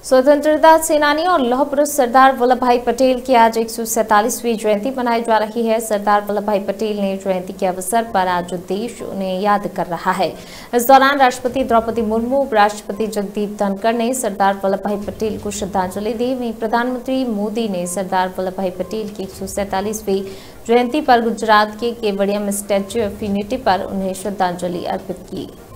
स्वतंत्रता सेनानी और लौह पुरुष सरदार वल्लभ भाई पटेल की आज 147वीं जयंती मनाई जा रही है। सरदार वल्लभ भाई पटेल ने जयंती के अवसर पर आज देश उन्हें याद कर रहा है। इस दौरान राष्ट्रपति द्रौपदी मुर्मू, उपराष्ट्रपति जगदीप धनखड़ ने सरदार वल्लभ भाई पटेल को श्रद्धांजलि दी। वहीं प्रधानमंत्री मोदी ने सरदार वल्लभ भाई पटेल की 147वीं जयंती पर गुजरात के केवड़िया में स्टैच्यू ऑफ यूनिटी पर उन्हें श्रद्धांजलि अर्पित की।